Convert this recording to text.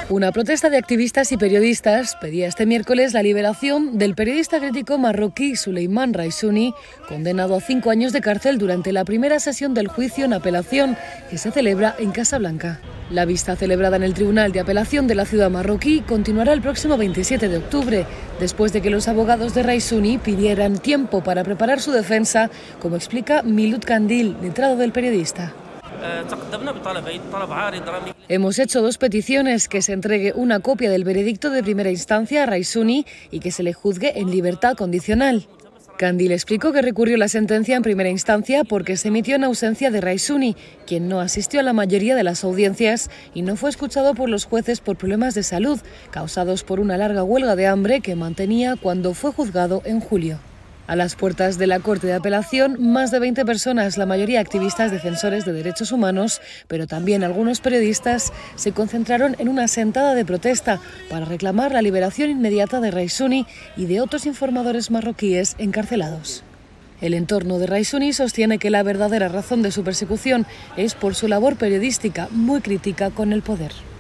Una protesta de activistas y periodistas pedía este miércoles la liberación del periodista crítico marroquí Souleymane Raissouni, condenado a 5 años de cárcel durante la primera sesión del juicio en apelación que se celebra en Casablanca. La vista celebrada en el Tribunal de Apelación de la ciudad marroquí continuará el próximo 27 de octubre, después de que los abogados de Raissouni pidieran tiempo para preparar su defensa, como explica Miloud Kandil, letrado del periodista. Hemos hecho 2 peticiones: que se entregue una copia del veredicto de primera instancia a Raissouni y que se le juzgue en libertad condicional. Kandil explicó que recurrió la sentencia en primera instancia porque se emitió en ausencia de Raissouni, quien no asistió a la mayoría de las audiencias y no fue escuchado por los jueces por problemas de salud causados por una larga huelga de hambre que mantenía cuando fue juzgado en julio. A las puertas de la Corte de Apelación, más de 20 personas, la mayoría activistas defensores de derechos humanos, pero también algunos periodistas, se concentraron en una sentada de protesta para reclamar la liberación inmediata de Raissouni y de otros informadores marroquíes encarcelados. El entorno de Raissouni sostiene que la verdadera razón de su persecución es por su labor periodística muy crítica con el poder.